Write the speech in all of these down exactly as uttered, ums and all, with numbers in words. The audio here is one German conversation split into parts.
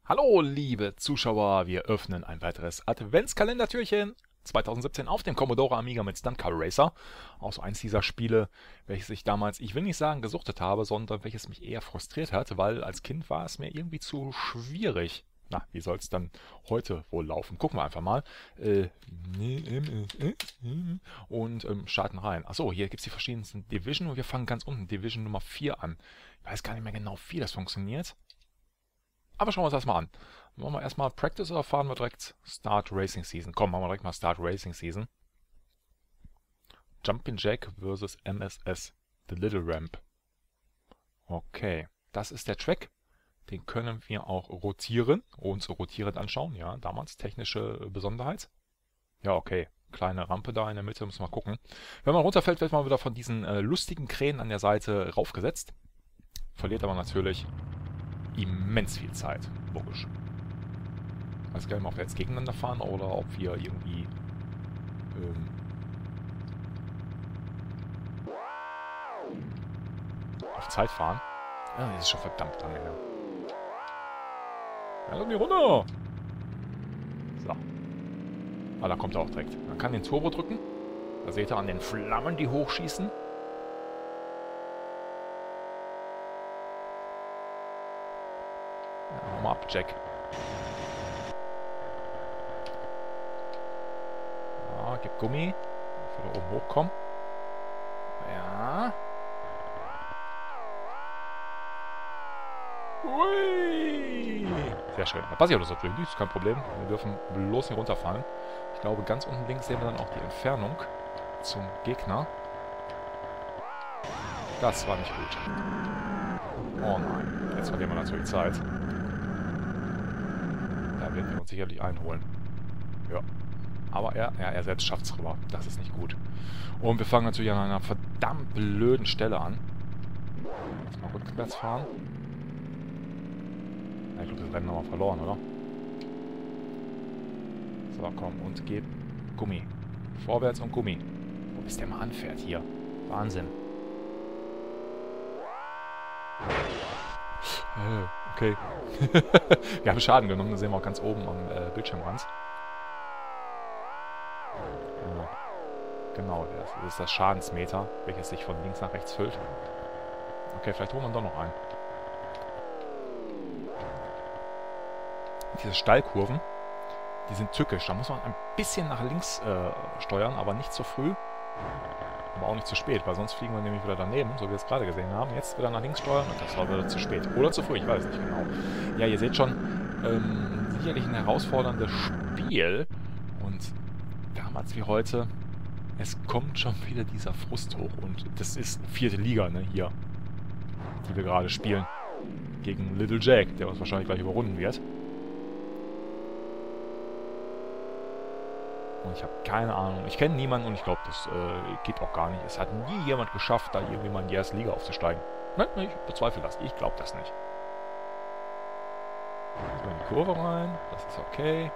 Hallo, liebe Zuschauer, wir öffnen ein weiteres Adventskalendertürchen zwanzig siebzehn auf dem Commodore Amiga mit Stunt Car Racer. Auch so eins dieser Spiele, welches ich damals, ich will nicht sagen gesuchtet habe, sondern welches mich eher frustriert hat, weil als Kind war es mir irgendwie zu schwierig. Na, wie soll es dann heute wohl laufen? Gucken wir einfach mal. Äh, und ähm, starten rein. Achso, hier gibt es die verschiedensten Division und wir fangen ganz unten, Division Nummer vier an. Ich weiß gar nicht mehr genau, wie das funktioniert. Aber schauen wir uns das mal an. Machen wir erstmal Practice oder fahren wir direkt Start Racing Season? Komm, machen wir direkt mal Start Racing Season. Jumpin' Jack versus M S S. The Little Ramp. Okay, das ist der Track. Den können wir auch rotieren, uns rotierend anschauen. Ja, damals technische Besonderheit. Ja, okay. Kleine Rampe da in der Mitte, müssen wir mal gucken. Wenn man runterfällt, wird man wieder von diesen äh, lustigen Kränen an der Seite raufgesetzt. Verliert aber natürlich immens viel Zeit, logisch. Ich weiß gar nicht mal, ob wir jetzt gegeneinander fahren oder ob wir irgendwie ähm, auf Zeit fahren. Ja, das ist schon verdammt lange her. Ja, lass mich runter! So. Ah, da kommt er auch direkt. Man kann den Turbo drücken. Da seht ihr an den Flammen, die hochschießen. Ja, hau mal ab, Jack. Ja, gib Gummi. Von da oben hochkommen. Ja. Hui. Sehr schön. Da passiert das natürlich nicht, ist kein Problem. Wir dürfen bloß nicht runterfallen. Ich glaube, ganz unten links sehen wir dann auch die Entfernung zum Gegner. Das war nicht gut. Oh nein. Jetzt verlieren wir natürlich Zeit. Da werden wir uns sicherlich einholen. Ja. Aber er, ja, er selbst schafft es rüber. Das ist nicht gut. Und wir fangen natürlich an einer verdammt blöden Stelle an. Jetzt mal rückwärts fahren. Ja, ich glaube, das Rennen haben wir verloren, oder? So, komm. Und gib Gummi. Vorwärts und Gummi. Wo bis der mal anfährt hier. Wahnsinn. Okay. Wir haben Schaden genommen, das sehen wir auch ganz oben am äh, Bildschirmrand. Ja. Genau, das ist das Schadensmeter, welches sich von links nach rechts füllt. Okay, vielleicht holen wir doch noch einen. Diese Steilkurven, die sind tückisch. Da muss man ein bisschen nach links äh, steuern, aber nicht zu früh. Aber auch nicht zu spät, weil sonst fliegen wir nämlich wieder daneben, so wie wir es gerade gesehen haben. Jetzt wieder nach links steuern und das war wieder zu spät. Oder zu früh, ich weiß es nicht genau. Ja, ihr seht schon, ähm, sicherlich ein herausforderndes Spiel. Und damals wie heute, es kommt schon wieder dieser Frust hoch. Und das ist vierte Liga, ne, hier, die wir gerade spielen. Gegen Little Jack, der uns wahrscheinlich gleich überrunden wird. Und ich habe keine Ahnung. Ich kenne niemanden und ich glaube, das äh, geht auch gar nicht. Es hat nie jemand geschafft, da irgendwie mal in die erste Liga aufzusteigen. Nein, nein, ich bezweifle das. Ich glaube das nicht. So in die Kurve rein. Das ist okay.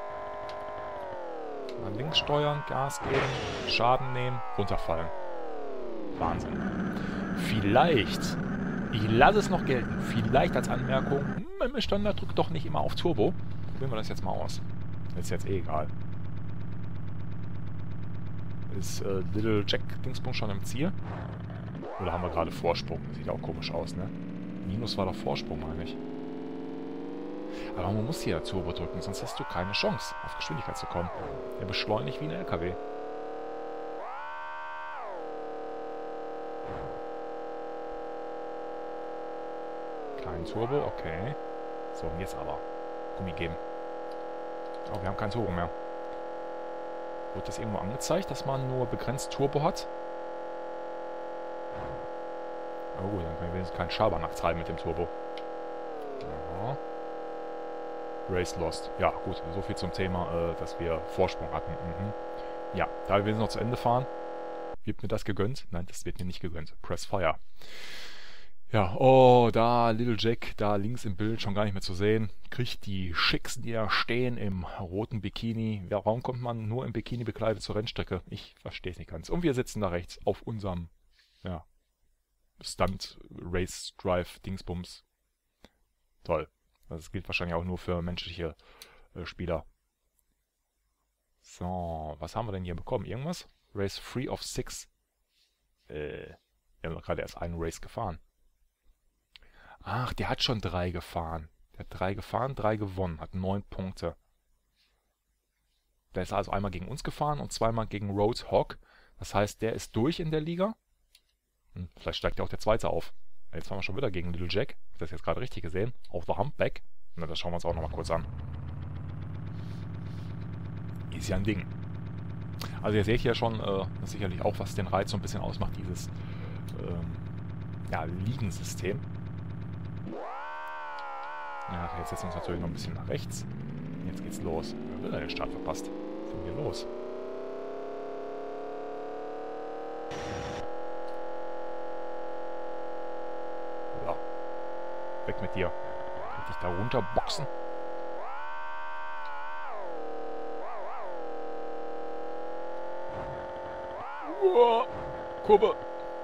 Nach links steuern, Gas geben, Schaden nehmen, runterfallen. Wahnsinn. Vielleicht, ich lasse es noch gelten, vielleicht als Anmerkung, hm, Standard drückt doch nicht immer auf Turbo. Probieren wir das jetzt mal aus. Ist jetzt eh egal. Ist äh, Little Jack Dingsbums schon im Ziel? Oder haben wir gerade Vorsprung? Das sieht auch komisch aus, ne? Minus war doch Vorsprung, meine ich. Aber man muss hier Turbo drücken, sonst hast du keine Chance, auf Geschwindigkeit zu kommen. Er beschleunigt wie ein L K W. Kein Turbo, okay. So, und jetzt aber. Gummi geben. Oh, wir haben kein Turbo mehr. Wird das irgendwo angezeigt, dass man nur begrenzt Turbo hat? Oh gut, dann kann ich wenigstens keinen Schabernack treiben mit dem Turbo. Ja. Race lost. Ja, gut, so viel zum Thema, äh, dass wir Vorsprung hatten. Mhm. Ja, da wir jetzt noch zu Ende fahren, wird mir das gegönnt? Nein, das wird mir nicht gegönnt. Press Fire. Ja, oh, da Little Jack, da links im Bild schon gar nicht mehr zu sehen, kriegt die Schicks, die da stehen im roten Bikini. Warum kommt man nur im Bikini bekleidet zur Rennstrecke? Ich verstehe es nicht ganz. Und wir sitzen da rechts auf unserem, ja, Stunt Race Drive Dingsbums. Toll. Das gilt wahrscheinlich auch nur für menschliche äh, Spieler. So, was haben wir denn hier bekommen? Irgendwas? Race three of six. Äh, wir haben doch gerade erst einen Race gefahren. Ach, der hat schon drei gefahren. Der hat drei gefahren, drei gewonnen, hat neun Punkte. Der ist also einmal gegen uns gefahren und zweimal gegen Roadhog. Das heißt, der ist durch in der Liga. Hm, vielleicht steigt ja auch der zweite auf. Jetzt fahren wir schon wieder gegen Little Jack. Hab ich das jetzt gerade richtig gesehen? Auf the Humpback. Na, das schauen wir uns auch nochmal kurz an. Ist ja ein Ding. Also ihr seht hier schon, äh, das sicherlich auch, was den Reiz so ein bisschen ausmacht, dieses ähm, ja, Ligensystem. Ja, jetzt setzen wir uns natürlich noch ein bisschen nach rechts. Jetzt geht's los. Wer will da den Start verpasst? Was ist denn hier los? Ja. Weg mit dir. Kann dich da runterboxen? Uah. Kurve.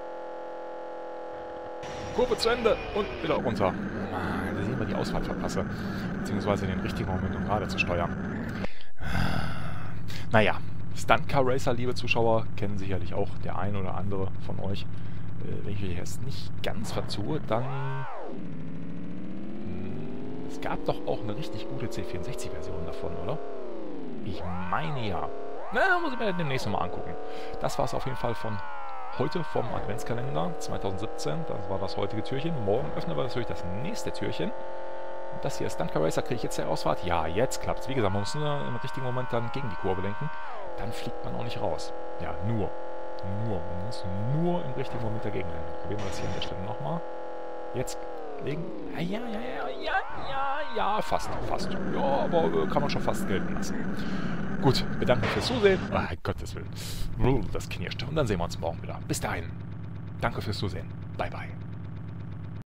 Kurve zu Ende und wieder runter. Mann, da sehen wir die Ausfahrt verpasse. Beziehungsweise den richtigen Moment, um gerade zu steuern. Naja, Stunt Car Racer, liebe Zuschauer, kennen sicherlich auch der ein oder andere von euch. Äh, wenn ich mich jetzt nicht ganz verzue, dann... Hm, es gab doch auch eine richtig gute C vierundsechzig-Version davon, oder? Ich meine ja. Na, muss ich mir demnächst nochmal angucken. Das war es auf jeden Fall von heute vom Adventskalender zweitausendsiebzehn. Das war das heutige Türchen. Morgen öffnen wir natürlich das nächste Türchen. Und das hier ist Stunt Car Racer. Kriege ich jetzt die Ausfahrt? Ja, jetzt klappt es. Wie gesagt, man muss nur im richtigen Moment dann gegen die Kurve lenken. Dann fliegt man auch nicht raus. Ja, nur. Nur. Man muss nur im richtigen Moment dagegen lenken. Probieren wir das hier an der Stelle nochmal. Jetzt legen. Ja, ja, ja, ja, ja, ja, fast, fast. Ja, aber äh, kann man schon fast gelten lassen. Gut, bedanke mich fürs Zusehen. Ah, Gottes Willen. Das knirscht. Und dann sehen wir uns morgen wieder. Bis dahin. Danke fürs Zusehen. Bye, bye.